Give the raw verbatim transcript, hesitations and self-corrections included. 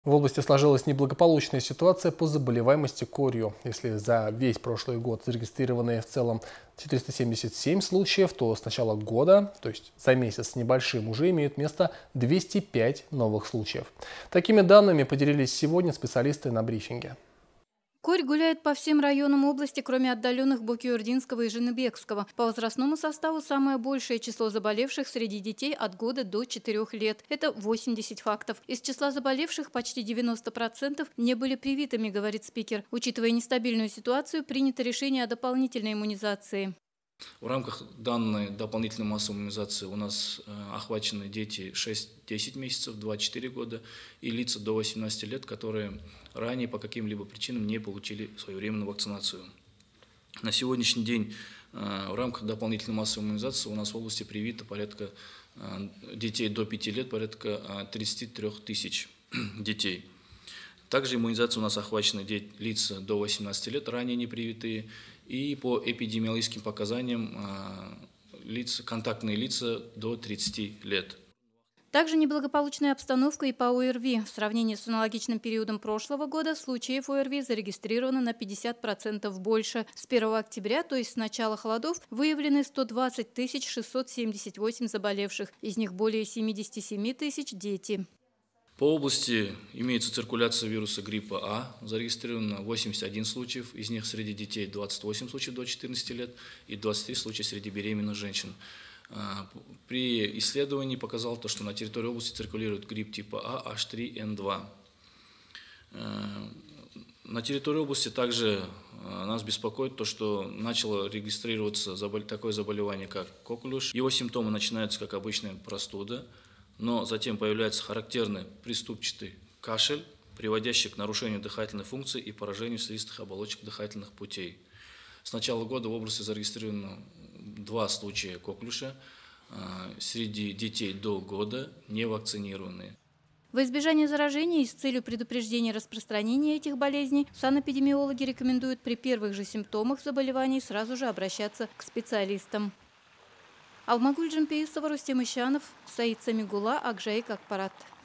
В области сложилась неблагополучная ситуация по заболеваемости корью. Если за весь прошлый год зарегистрированы в целом четыреста семьдесят семь случаев, то с начала года, то есть за месяц с небольшим, уже имеют место двести пять новых случаев. Такими данными поделились сегодня специалисты на брифинге. Корь гуляет по всем районам области, кроме отдаленных Бокиординского и Женебекского. По возрастному составу самое большее число заболевших среди детей от года до четырёх лет. Это восемьдесят фактов. Из числа заболевших почти девяносто процентов не были привитыми, говорит спикер. Учитывая нестабильную ситуацию, принято решение о дополнительной иммунизации. В рамках данной дополнительной массовой иммунизации у нас э, охвачены дети шесть-десять месяцев, два-четыре года и лица до восемнадцати лет, которые ранее по каким-либо причинам не получили своевременную вакцинацию. На сегодняшний день э, в рамках дополнительной массовой иммунизации у нас в области привито порядка э, детей до пяти лет, порядка э, тридцати трёх тысяч детей. Также иммунизация у нас охвачена лица до восемнадцати лет, ранее не привитые, и по эпидемиологическим показаниям лица, контактные лица до тридцати лет. Также неблагополучная обстановка и по ОРВИ. В сравнении с аналогичным периодом прошлого года случаев ОРВИ зарегистрировано на пятьдесят процентов больше. С первого октября, то есть с начала холодов, выявлены сто двадцать тысяч шестьсот семьдесят восемь заболевших. Из них более семидесяти семи тысяч – дети. По области имеется циркуляция вируса гриппа А, зарегистрировано восемьдесят один случаев, из них среди детей двадцать восемь случаев до четырнадцати лет и двадцать три случая среди беременных женщин. При исследовании показало то, что на территории области циркулирует грипп типа А эйч три эн два. На территории области также нас беспокоит то, что начало регистрироваться такое заболевание, как коклюш. Его симптомы начинаются как обычная простуда, но затем появляется характерный приступчатый кашель, приводящий к нарушению дыхательной функции и поражению слизистых оболочек дыхательных путей. С начала года в области зарегистрировано два случая коклюша среди детей до года, не вакцинированные. Во избежание заражения и с целью предупреждения распространения этих болезней санэпидемиологи рекомендуют при первых же симптомах заболеваний сразу же обращаться к специалистам. Алмагуль Джампеисова, Рустем Ищанов, Саид Самигула, Акжаик Акпарат.